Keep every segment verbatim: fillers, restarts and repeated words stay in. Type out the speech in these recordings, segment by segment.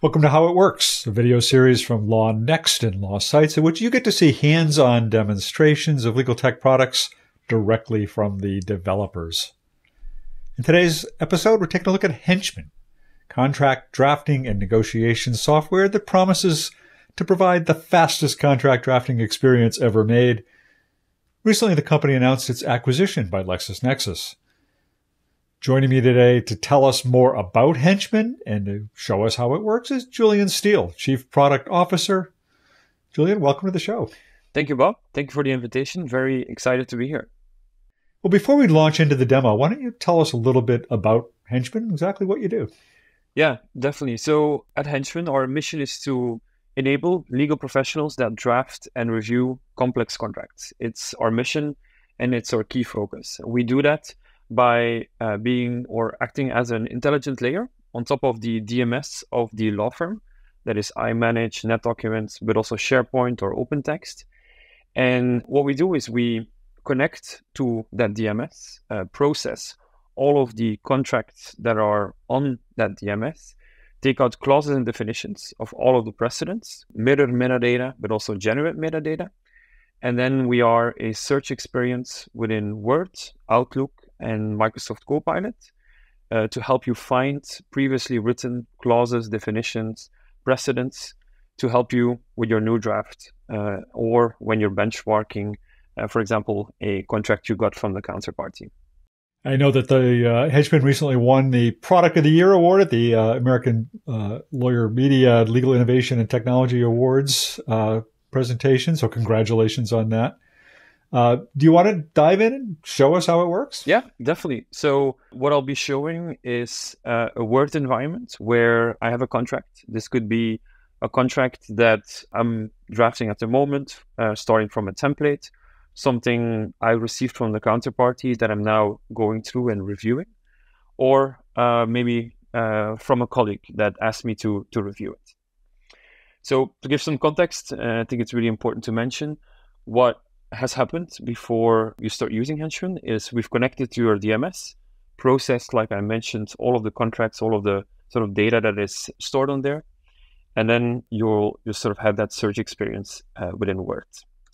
Welcome to How It Works, a video series from LawNext and LawSites in which you get to see hands-on demonstrations of legal tech products directly from the developers. In today's episode, we're taking a look at Henchman, contract drafting and negotiation software that promises to provide the fastest contract drafting experience ever made. Recently, the company announced its acquisition by LexisNexis. Joining me today to tell us more about Henchman and to show us how it works is Julien Steel, Chief Product Officer. Julien, welcome to the show. Thank you, Bob. Thank you for the invitation. Very excited to be here. Well, before we launch into the demo, why don't you tell us a little bit about Henchman, exactly what you do? Yeah, definitely. So at Henchman, our mission is to enable legal professionals that draft and review complex contracts. It's our mission and it's our key focus. We do that by uh, being or acting as an intelligent layer on top of the D M S of the law firm. That is iManage, NetDocuments, but also SharePoint or OpenText. And what we do is we connect to that D M S, uh, process all of the contracts that are on that D M S, take out clauses and definitions of all of the precedents, mirror metadata, but also generate metadata. And then we are a search experience within Word, Outlook, and Microsoft Copilot uh, to help you find previously written clauses, definitions, precedents to help you with your new draft uh, or when you're benchmarking, uh, for example, a contract you got from the counterparty. I know that the uh, Henchman recently won the Product of the Year award at the uh, American uh, Lawyer Media Legal Innovation and Technology Awards uh, presentation, so congratulations on that. Uh, do you want to dive in and show us how it works? Yeah, definitely. So what I'll be showing is uh, a Word environment where I have a contract. This could be a contract that I'm drafting at the moment, uh, starting from a template, something I received from the counterparty that I'm now going through and reviewing, or uh, maybe uh, from a colleague that asked me to, to review it. So to give some context, uh, I think it's really important to mention what has happened before you start using Henchman is we've connected to your D M S, processed, like I mentioned, all of the contracts, all of the sort of data that is stored on there, and then you'll you sort of have that search experience uh, within Word.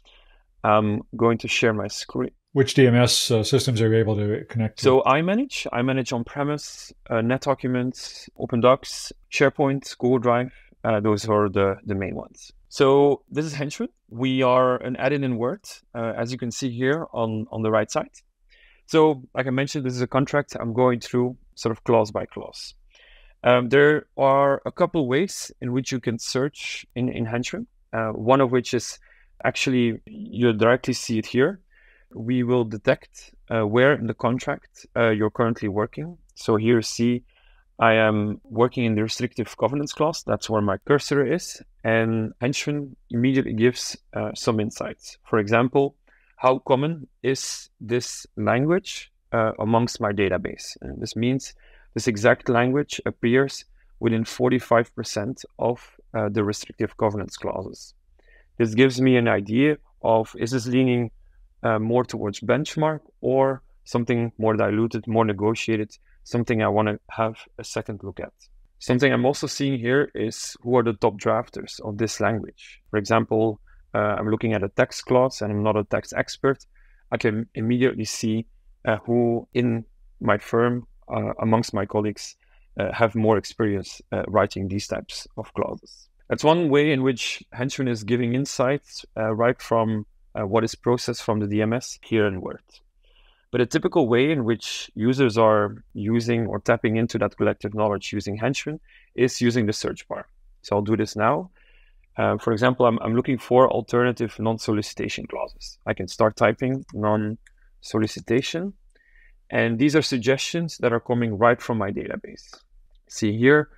I'm going to share my screen. Which D M S uh, systems are you able to connect to? So iManage, iManage on-premise, uh, NetDocuments, OpenDocs, SharePoint, Google Drive. Uh, those are the, the main ones. So this is Henchman. We are an add-in in Word, uh, as you can see here on, on the right side. So like I mentioned, this is a contract I'm going through sort of clause by clause. Um, there are a couple ways in which you can search in, in Henchman. Uh, one of which is actually, you directly see it here. We will detect uh, where in the contract uh, you're currently working. So here you see I am working in the restrictive covenants clause. That's where my cursor is. And Henchman immediately gives uh, some insights. For example, how common is this language uh, amongst my database? And this means this exact language appears within forty-five percent of uh, the restrictive covenants clauses. This gives me an idea of, is this leaning uh, more towards benchmark or something more diluted, more negotiated, something I want to have a second look at. Something I'm also seeing here is who are the top drafters of this language. For example, uh, I'm looking at a text clause and I'm not a text expert. I can immediately see uh, who in my firm, uh, amongst my colleagues, uh, have more experience uh, writing these types of clauses. That's one way in which Henchman is giving insights uh, right from uh, what is processed from the D M S here in Word. But a typical way in which users are using or tapping into that collective knowledge using Henchman is using the search bar. So I'll do this now. Uh, for example, I'm, I'm looking for alternative non-solicitation clauses. I can start typing non-solicitation. And these are suggestions that are coming right from my database. See here,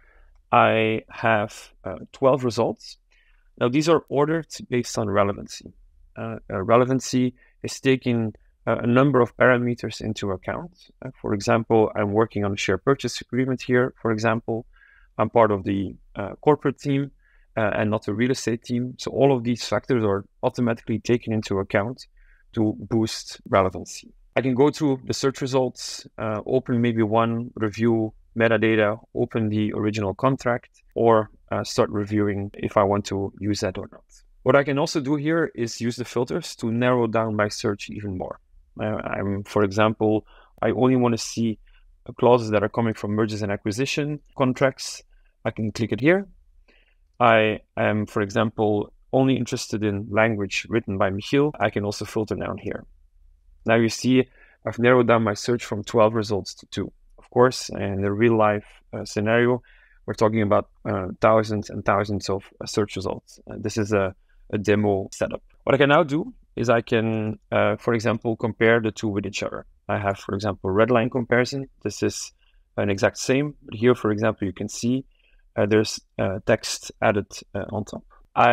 I have uh, twelve results. Now, these are ordered based on relevancy. Uh, uh, relevancy is taking uh, a number of parameters into account. Uh, for example, I'm working on a share purchase agreement here. For example, I'm part of the uh, corporate team uh, and not the real estate team. So all of these factors are automatically taken into account to boost relevancy. I can go through the search results, uh, open maybe one, review metadata, open the original contract, or uh, start reviewing if I want to use that or not. What I can also do here is use the filters to narrow down my search even more. Uh, I'm, for example, I only want to see clauses that are coming from mergers and acquisition contracts. I can click it here. I am, for example, only interested in language written by Michiel. I can also filter down here. Now you see I've narrowed down my search from twelve results to two. Of course, in the real life uh, scenario, we're talking about uh, thousands and thousands of uh, search results. Uh, this is a, a demo setup. What I can now do is I can, uh, for example, compare the two with each other. I have, for example, red line comparison. This is an exact same. But here, for example, you can see uh, there's uh, text added uh, on top.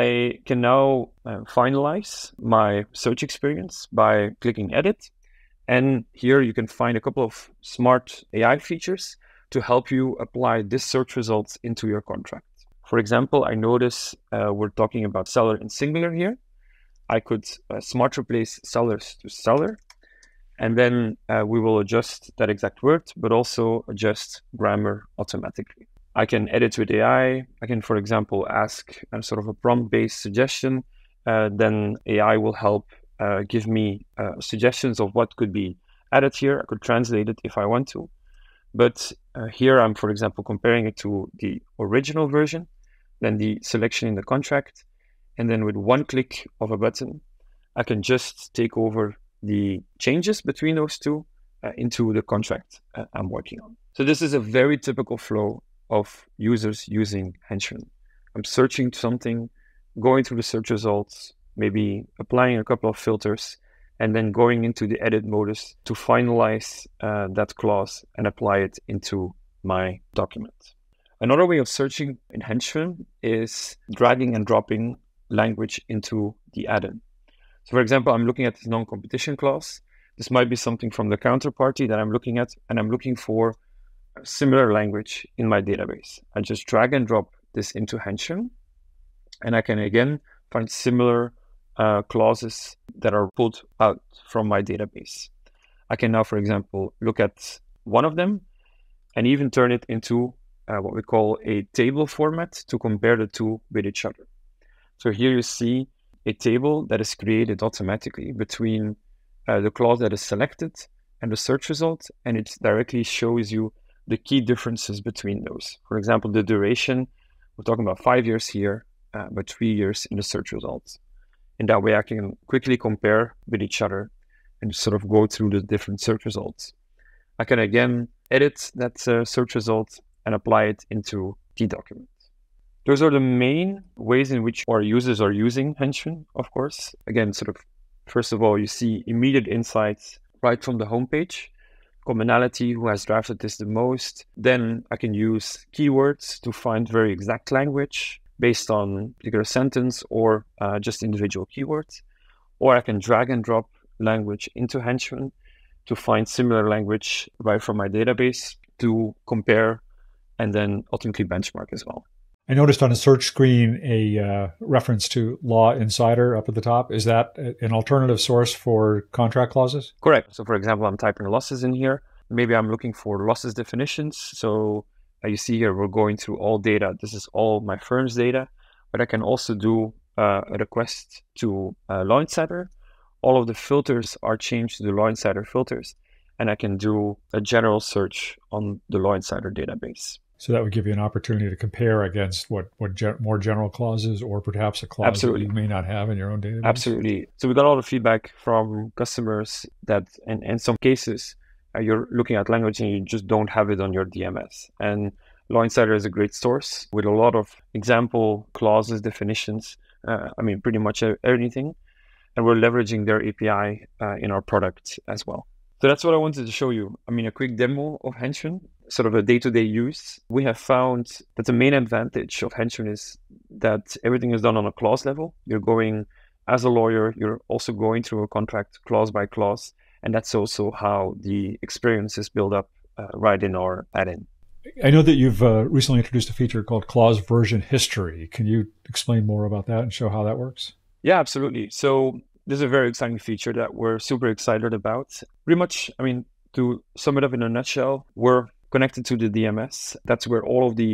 I can now uh, finalize my search experience by clicking edit. And here you can find a couple of smart A I features to help you apply this search results into your contract. For example, I notice uh, we're talking about seller in singular here. I could uh, smart replace sellers to seller, and then uh, we will adjust that exact word, but also adjust grammar automatically. I can edit with A I. I can, for example, ask a sort of a prompt-based suggestion. Uh, then A I will help uh, give me uh, suggestions of what could be added here. I could translate it if I want to. But uh, here I'm, for example, comparing it to the original version, then the selection in the contract. And then with one click of a button, I can just take over the changes between those two uh, into the contract uh, I'm working on. So this is a very typical flow of users using Henchman. I'm searching something, going through the search results, maybe applying a couple of filters, and then going into the edit modus to finalize uh, that clause and apply it into my document. Another way of searching in Henchman is dragging and dropping language into the add-in. So for example, I'm looking at this non-competition clause. This might be something from the counterparty that I'm looking at, and I'm looking for similar language in my database. I just drag and drop this into Henchman, and I can again find similar uh, clauses that are pulled out from my database. I can now, for example, look at one of them and even turn it into uh, what we call a table format to compare the two with each other. So here you see a table that is created automatically between uh, the clause that is selected and the search result, and it directly shows you the key differences between those. For example, the duration, we're talking about five years here, uh, but three years in the search results. In that way, I can quickly compare with each other and sort of go through the different search results. I can again edit that uh, search result and apply it into the document. Those are the main ways in which our users are using Henchman, of course. Again, sort of, first of all, you see immediate insights right from the homepage. Commonality, who has drafted this the most. Then I can use keywords to find very exact language based on particular sentence or uh, just individual keywords. Or I can drag and drop language into Henchman to find similar language right from my database to compare and then ultimately benchmark as well. I noticed on the search screen a uh, reference to LawInsider up at the top. Is that an alternative source for contract clauses? Correct. So for example, I'm typing losses in here. Maybe I'm looking for losses definitions. So uh, you see here, we're going through all data. This is all my firm's data, but I can also do uh, a request to uh, LawInsider. All of the filters are changed to the LawInsider filters, and I can do a general search on the LawInsider database. So that would give you an opportunity to compare against what, what ge- more general clauses or perhaps a clause Absolutely. that you may not have in your own database? Absolutely. So we got a lot of feedback from customers that in, in some cases, uh, you're looking at language and you just don't have it on your D M S. And LawInsider is a great source with a lot of example clauses, definitions, uh, I mean, pretty much everything. And we're leveraging their A P I uh, in our product as well. So that's what I wanted to show you. I mean, a quick demo of Henchman, sort of a day-to-day use. We have found that the main advantage of Henchman is that everything is done on a clause level. You're going, as a lawyer, you're also going through a contract clause by clause. And that's also how the experience is built up uh, right in our add-in. I know that you've uh, recently introduced a feature called clause version history. Can you explain more about that and show how that works? Yeah, absolutely. So this is a very exciting feature that we're super excited about. Pretty much, I mean, to sum it up in a nutshell, we're connected to the D M S. That's where all of the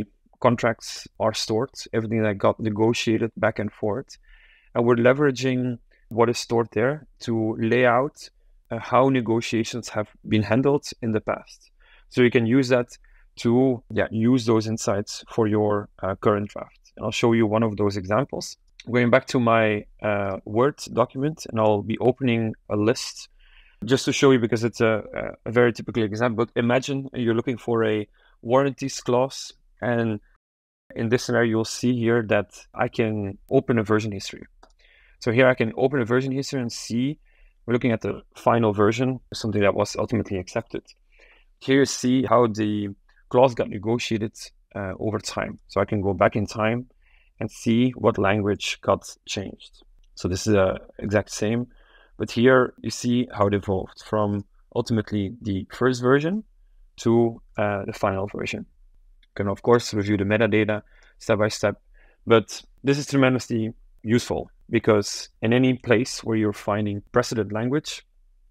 contracts are stored, everything that got negotiated back and forth. And we're leveraging what is stored there to lay out uh, how negotiations have been handled in the past. So you can use that to yeah, use those insights for your uh, current draft. And I'll show you one of those examples. Going back to my uh, Word document, and I'll be opening a list just to show you, because it's a, a very typical example. But imagine you're looking for a warranties clause, and in this scenario, you'll see here that I can open a version history. So here I can open a version history and see, we're looking at the final version, something that was ultimately accepted. Here you see how the clause got negotiated uh, over time. So I can go back in time and see what language got changed. So this is the exact same, but here you see how it evolved from ultimately the first version to uh, the final version. You can, of course, review the metadata step by step, but this is tremendously useful because in any place where you're finding precedent language,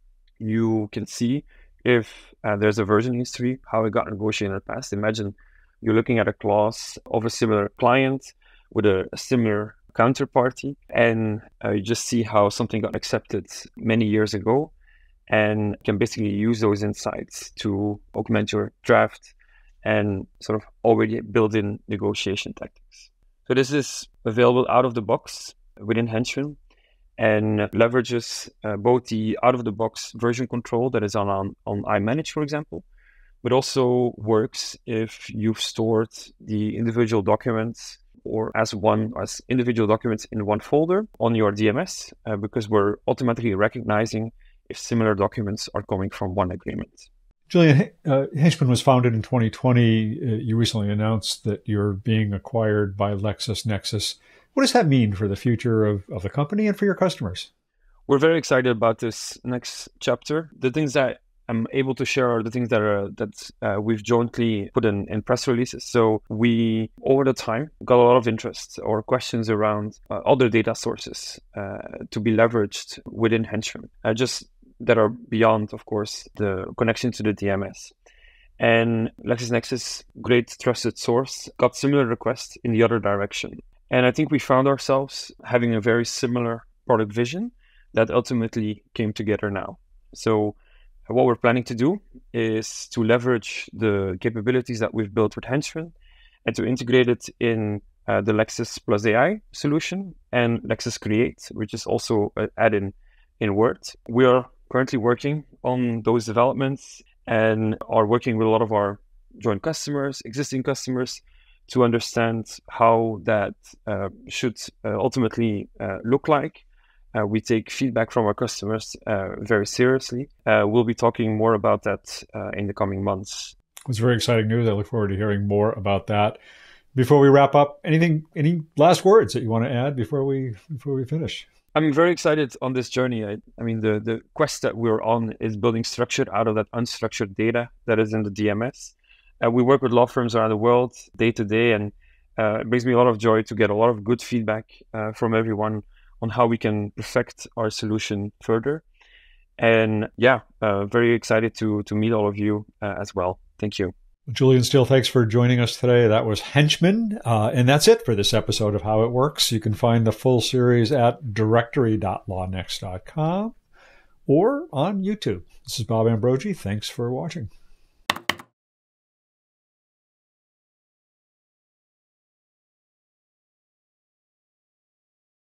you can see if uh, there's a version history, how it got negotiated in the past. Imagine you're looking at a clause of a similar client with a, a similar counterparty, and uh, you just see how something got accepted many years ago, and can basically use those insights to augment your draft and sort of already build in negotiation tactics. So this is available out of the box within Henchman, and leverages uh, both the out-of-the-box version control that is on, on, on iManage, for example, but also works if you've stored the individual documents or as one as individual documents in one folder on your D M S, uh, because we're automatically recognizing if similar documents are coming from one agreement. Julien, uh, Henchman was founded in twenty twenty. Uh, you recently announced that you're being acquired by LexisNexis. What does that mean for the future of, of the company and for your customers? We're very excited about this next chapter. The things that I'm able to share are the things that are that uh, we've jointly put in, in press releases. So we, over the time, got a lot of interest or questions around uh, other data sources uh, to be leveraged within Henchman, uh, just that are beyond, of course, the connection to the D M S. And LexisNexis, great trusted source, got similar requests in the other direction. And I think we found ourselves having a very similar product vision that ultimately came together now. So what we're planning to do is to leverage the capabilities that we've built with Henchman and to integrate it in uh, the Lexis Plus A I solution and Lexis Create, which is also an add-in in Word. We are currently working on those developments and are working with a lot of our joint customers, existing customers, to understand how that uh, should uh, ultimately uh, look like. Uh, we take feedback from our customers uh, very seriously. Uh, we'll be talking more about that uh, in the coming months. It's very exciting news. I look forward to hearing more about that. Before we wrap up, anything, any last words that you want to add before we before we finish? I'm very excited on this journey. I, I mean, the, the quest that we're on is building structure out of that unstructured data that is in the D M S. Uh, we work with law firms around the world day to day, and uh, it brings me a lot of joy to get a lot of good feedback uh, from everyone on how we can perfect our solution further. And yeah, uh, very excited to to meet all of you uh, as well. Thank you. Julien Steel, thanks for joining us today. That was Henchman. Uh, and that's it for this episode of How It Works. You can find the full series at directory dot law next dot com or on YouTube. This is Bob Ambrogi. Thanks for watching.